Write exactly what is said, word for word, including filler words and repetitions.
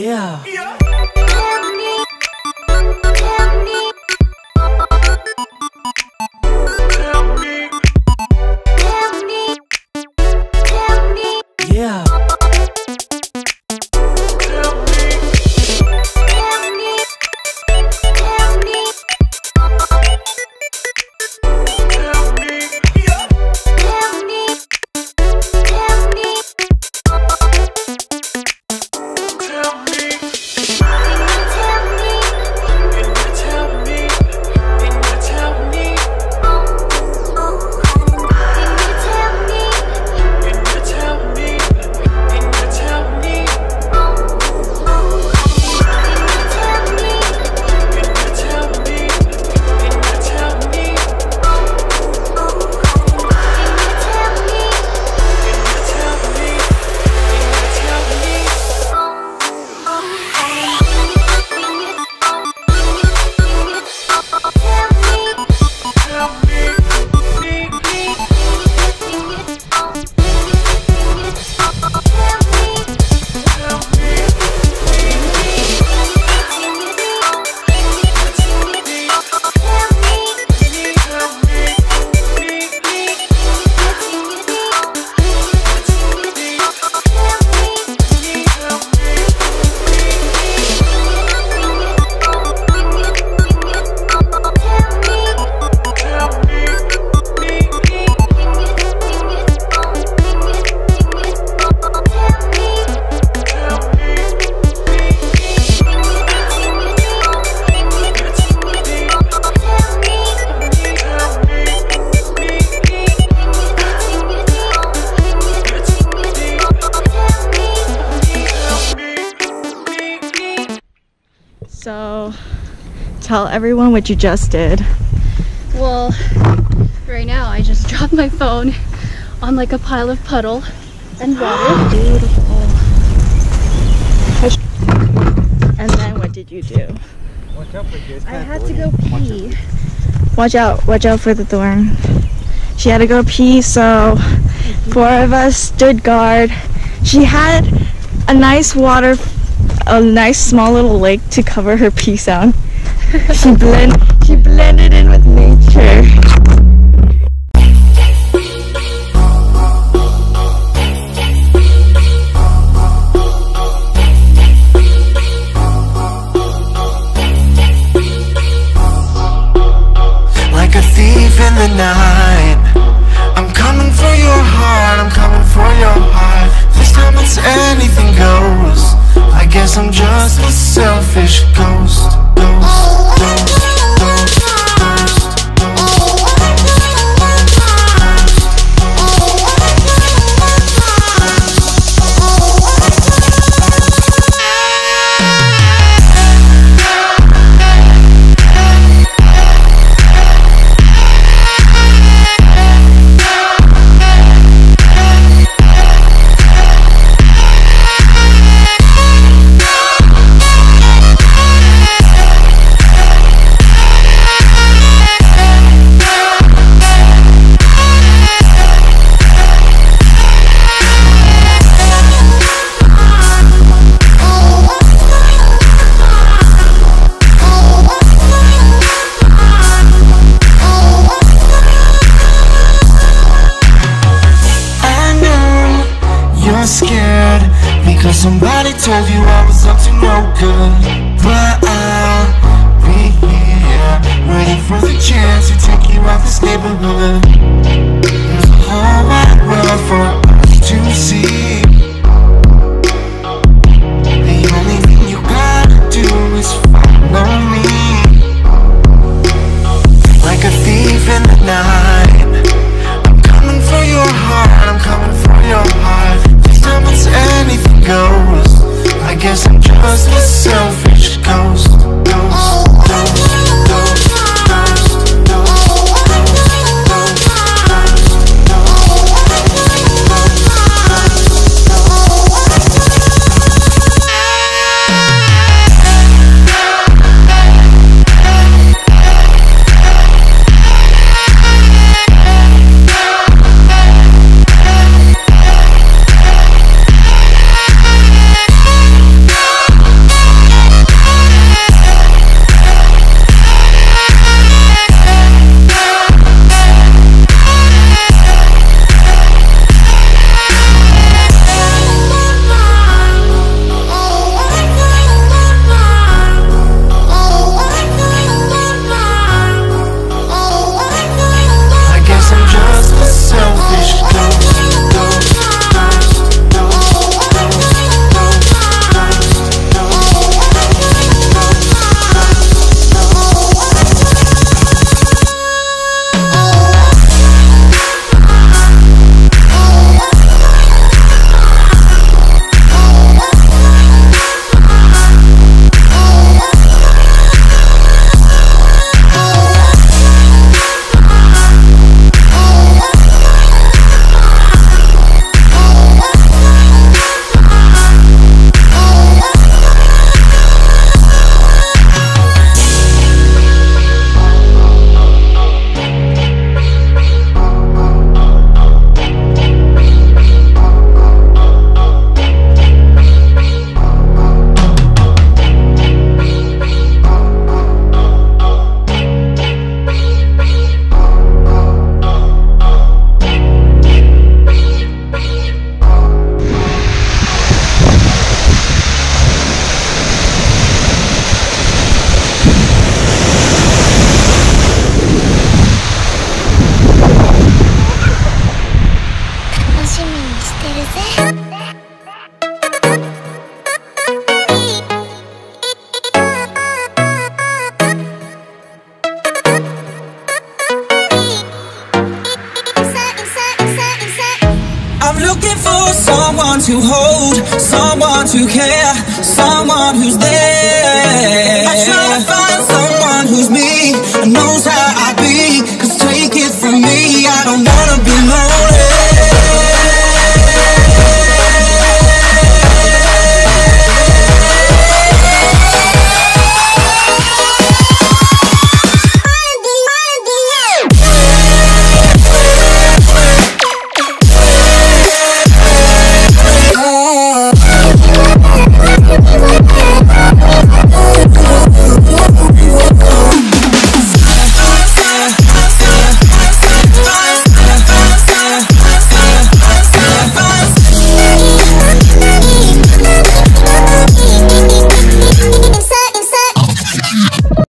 Yeah. Yeah. Yeah. So, tell everyone what you just did. Well, right now I just dropped my phone on like a pile of puddle and water. Beautiful. And then what did you do? I had to go pee. Watch out, watch out for the thorn. She had to go pee, so four of us stood guard. She had a nice water, a nice small little lake to cover her pee sound. She blend, she blended in with nature. Like a thief in the night, I'm coming for your heart, I'm coming for your heart. This time it's anything goes. I guess I'm just a selfish ghost. Ghost, ghost, ghost, scared because somebody told you I was up to no good. But I'll be here, waiting for the chance to take you out this neighborhood. There's a whole wide world for us to see. The only thing you gotta do is follow me. Like a thief in the night, I'm coming for your heart, I'm coming for your heart. It's anything goes. I guess I'm just a selfish ghost. Ghost, ghost, ghost, ghost, ghost, to care, someone who's there. I try to find someone who's me, knows how I